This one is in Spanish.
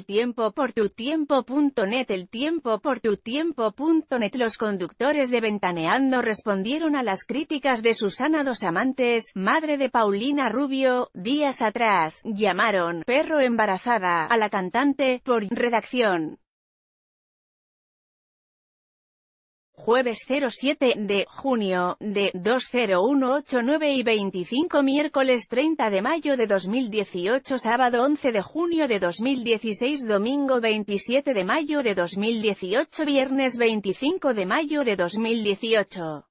Tiempo por tu tiempo.net. El Tiempo por tu tiempo.net. Los conductores de Ventaneando respondieron a las críticas de Susana Dos Amantes, madre de Paulina Rubio, días atrás. Llamaron «perro embarazada» a la cantante, por redacción. Jueves 07 de junio, de 20189 y 25. Miércoles 30 de mayo de 2018. Sábado 11 de junio de 2016. Domingo 27 de mayo de 2018. Viernes 25 de mayo de 2018.